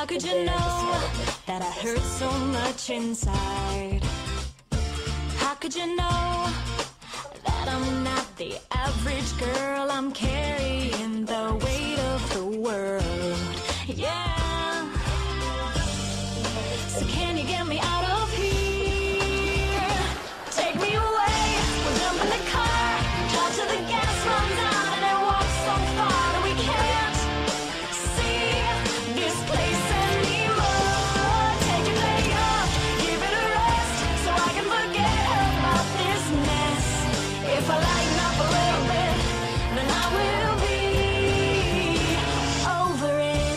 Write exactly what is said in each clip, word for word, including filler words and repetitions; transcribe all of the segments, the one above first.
could you know that I hurt so much inside? How could you know that I'm not the average girl? I'm carrying the weight of the world, yeah. So can you get me out of here? Take me away, we'll jump in the car, drive till the gas runs out, and then walk so far that we can't see this place anymore. Take your day off, give it a rest, so I can forget about this mess. If I lighten up a little bit, then I will be over it.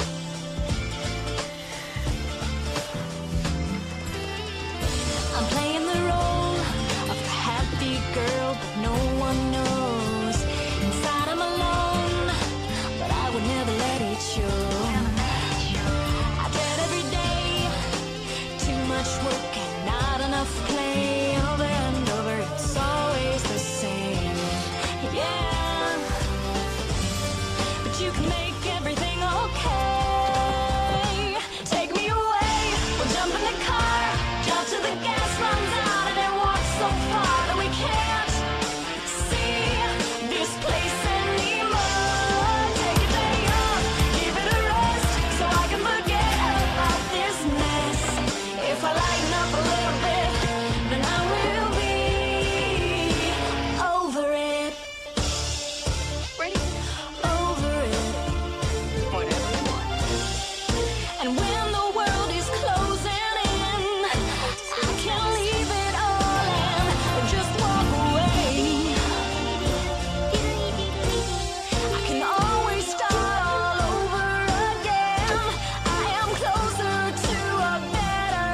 I'm playing the role of the happy girl, but no one knows. Inside I'm alone, but I would never let it show. I dread every day, too much work and not enough play. Over and over, it's always the same, yeah. But you can make everything okay. Take me away, we'll jump in the car, drive till the gas runs out, and then walk so far that we can't see this place anymore. Take a day off, give it a rest, so I can forget about this mess. If I lighten up a little bit, then I will be over it. Ready? Over it. Whatever you want. And when the world is closing in, I can leave it all and just walk away. I can always start all over again. I am closer to a better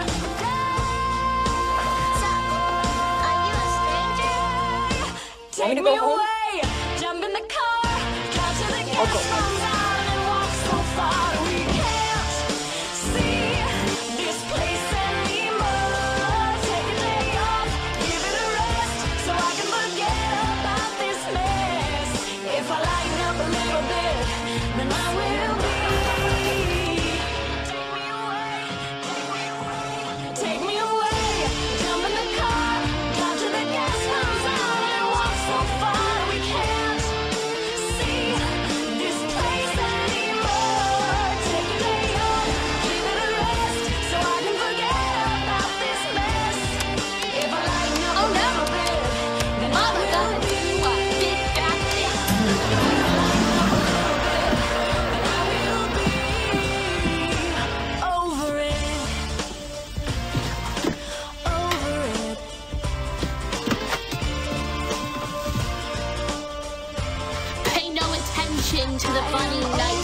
day. Are you a stranger? Take to me go home? away, jump in the car, drive till the I'll gas go. runs out, and then walk so far that we can't see this place anymore. Take a day off, give it a rest, so I can forget about this mess. If I lighten up a little bit, then I will be. Take me away, take me away, take me away, jump in the car, drive till the gas runs out, and then walk so far that we can't see this place anymore. Take a day off, give it a rest, so I can forget about this mess. If I lighten up Oh, a no. little bit, then I Mama will got be. a big fat dick. Then I will be over it, over it. Pay no attention to the funny night